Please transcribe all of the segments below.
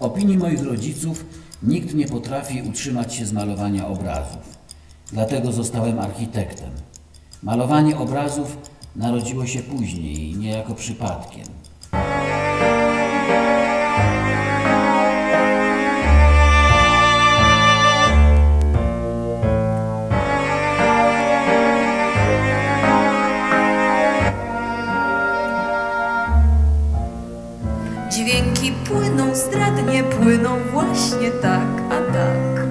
opinii moich rodziców nikt nie potrafi utrzymać się z malowania obrazów. Dlatego zostałem architektem. Malowanie obrazów narodziło się później, niejako przypadkiem. Dźwięki płyną zdradnie, płyną właśnie tak, a tak.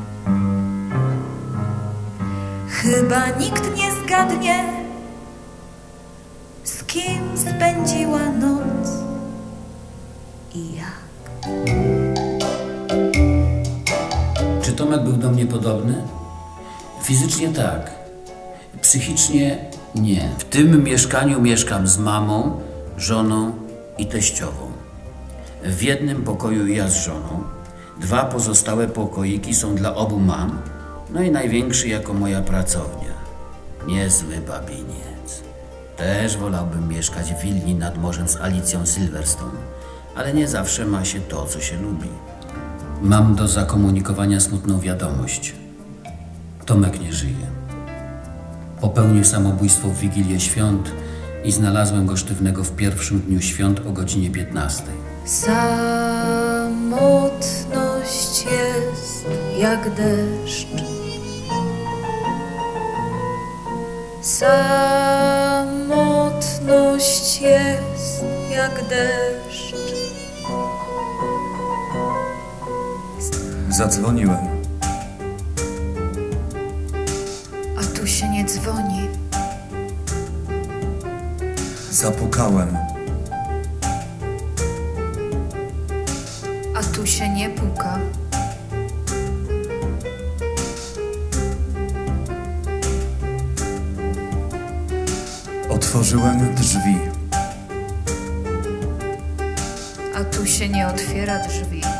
Chyba nikt nie zgadnie, z kim spędziła noc i jak. Czy Tomek był do mnie podobny? Fizycznie tak, psychicznie nie. W tym mieszkaniu mieszkam z mamą, żoną i teściową. W jednym pokoju ja z żoną, 2 pozostałe pokoiki są dla obu mam, no i największy jako moja pracownia. Niezły babiniec. Też wolałbym mieszkać w willi nad morzem z Alicją Silverstone, ale nie zawsze ma się to, co się lubi. Mam do zakomunikowania smutną wiadomość. Tomek nie żyje. Popełnił samobójstwo w Wigilię Świąt i znalazłem go sztywnego w pierwszym dniu świąt o godzinie 15. Samotność jest jak deszcz. Samotność jest jak deszcz. Zadzwoniłem. A tu się nie dzwoni. Zapukałem. A tu się nie puka. Otworzyłem drzwi. A tu się nie otwiera drzwi.